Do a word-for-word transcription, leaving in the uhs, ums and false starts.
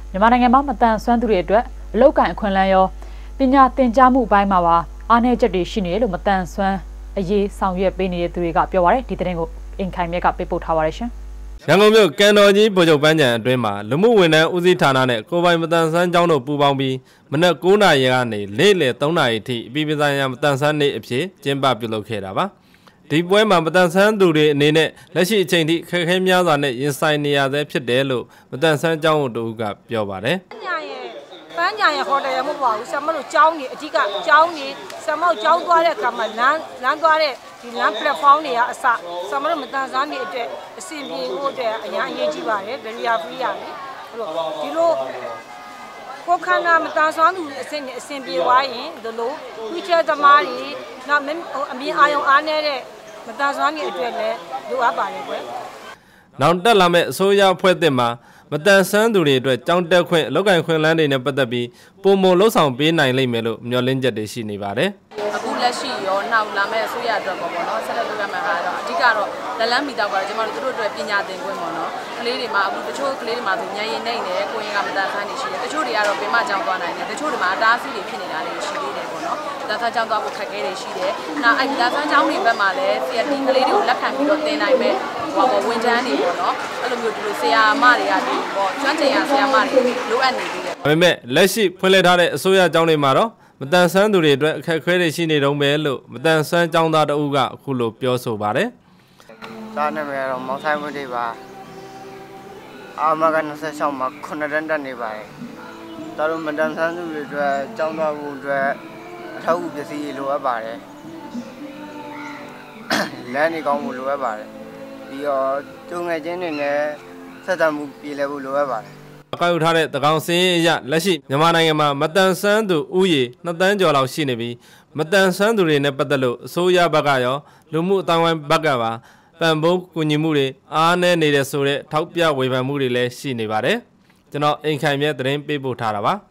မြန်မာနိုင်ငံမှာမတန်ဆွမ်းသူတွေအတွက်အလောက်ကန်အခွင့်အလမ်းရောပညာသင်ကြားမှုအပိုင်းမှာပါအားနည်းချက်တွေရှိနေတယ်လို့မတန်ဆွမ်းအရေးဆောင်ရွက်ပေးနေတဲ့သူတွေကပြောပါရယ်ဒီသတင်းကိုအင်ခိုင်မြက်ကပေးပို့ထားပါရရှင်ရန်ကုန်မြို့ကန်တော်ကြီးဗိုလ်ချုပ်ပန်းခြံအတွင်းမှာလူမှုဝန်ထမ်းဦးစီးဌာနနဲ့ကိုပိုင်မတန်ဆွမ်းကျောင်းတို့ပူးပေါင်းပြီးမနက်၉နာရီကနေနေ့လယ်၃နာရီအထိအပြည်ပြည်ဆိုင်ရာမတန်ဆွမ်းနေ့အဖြစ်ကျင်းပပြုလုပ်ခဲ့တာပါဒီပွဲမှာမတန်ဆွမ်းသူတွေအနေနဲ့လက်ရှိအချိန်ထိခက်ခဲများစွာနဲ့ရင်ဆိုင်နေရဆဲဖြစ်တယ်လို့မတန်ဆွမ်းကျောင်းတို့ကပြောပါတယ်ပန်းညာရဲ့ဟိုတယ်ရမဟုတ်ပါဘူးဆမ်မတို့ကျောင်းနေအကြီးကကျောင်းနေဆမ်မတို့ကျောင်းသွားတဲ့အခါမှာလမ်းလမ်းသွားတဲ့ဒီလမ်း platform တွေကအစဆမ်မတို့မတန်ဆန်းနေအတွက်အဆင်ပြေဖို့အတွက်အများအရေးကြီးပါတယ် barrier free ရတယ်အဲ့တော့ဒီလိုကိုခန္ဓာမတန်ဆွမ်းသူအဆင်အဆင်ပြေသွားရင်ဒီလို future သမားတွေနောက်အမြင်အာရုံအားနေတဲ့မတန်ဆွမ်းနေအတွက်လည်းလိုအပ်ပါတယ်ကွယ်နောက်တက်လာမဲ့အစိုးရအဖွဲ့အသစ်မှာမတန်ဆန်းသူတွေအတွက်ကြောင်းတက်ခွင့်အလောက်ကန်ခွင့်လန်းတွေနဲ့ပတ်သက်ပြီးပုံမလှုပ်ဆောင်ပေးနိုင်လိမ့်မယ်လို့မျှော်လင့်ချက်တွေရှိနေပါတယ်အခုလက်ရှိရောနောက်လာမဲ့အစိုးရအတွက်ပေါ့နော်ဆက်လက်လုပ်ရမှာကတော့အဓိကတော့လက်လန်းမီတောက်ကတော့ကျွန်တော်တို့တို့အတွက်ပညာသင်ခွင့်ပေါ့နော်ကလေးတွေမှာအခုတချို့ကလေးတွေမှာဆိုညရင်နေနေကိုရင်ကမတန်ဆန်းနေရှိတယ်တချို့တွေကတော့ပင်မကြောင်းသွားနိုင်တယ်တချို့တွေမှာအတားအဆီးတွေဖြစ်နေတာလေးရှိသေးတယ်ပေါ့နော်ဒါသားကြောင်းသွားဖို့ခက်ခဲတွေရှိတယ်နောက်အဲ့ဒါသားကြောင်းတွေဘက်မှာလည်း စီ အက် တီ ကလေးတွေကိုလက်ခံပြီးတော့သင်နိုင်မဲ့ဟောဝန်ထမ်းတွေပေါ့နော်အဲ့လိုမျိုးဒီလိုဆရာမတွေကဒီပေါ့ကျွမ်းကျင်ရဆရာမတွေလိုအပ်နေသေးတယ်ဒါပေမဲ့လက်ရှိဖွင့်လှစ်ထားတဲ့အစိုးရကျောင်းတွေမှာတော့မတန်ဆန်းသူတွေအတွက်အခက်အခဲတွေရှိနေတုန်းပဲလို့မတန်ဆန်းကျောင်းသားတဦးကအခုလိုပြောဆိုပါတယ်။ဒါနဲ့ကတော့မောင်ဆိုင်မှုတွေပါအာမက၂၆မှာခုနှစ်တန်းတက်နေပါတယ်။ဒါတို့မတန်ဆန်းသူတွေအတွက်ကျောင်းသားဖို့အတွက်အထောက်အကူပစ္စည်းလိုအပ်ပါတယ်။လမ်းတွေကောင်းဖို့လိုအပ်ပါတယ်။ပြီးတော့ကျုံငယ်ချင်းတွေနဲ့ဆက်သွယ်မှုပြည်လည်ဖို့လိုအပ်ပါတယ်အကောက်ယူထားတဲ့တကောင်စင်းအရလက်ရှိမြန်မာနိုင်ငံမှာမတန်ဆန်းသူဥယေနှစ်တန်းကျော်လောက်ရှိနေပြီးမတန်ဆန်းသူတွေနဲ့ပတ်သက်လို့အစိုးရဘက်ကရောလူမှုအတိုင်းဝိုင်းဘက်ကပါပံ့ပိုးကူညီမှုတွေအားနည်းနေတဲ့ဆိုတဲ့ထောက်ပြဝေဖန်မှုတွေလည်းရှိနေပါတယ်ကျွန်တော်အိမ်ခိုင်မြဲသတင်းပေးပို့ထားတာပါ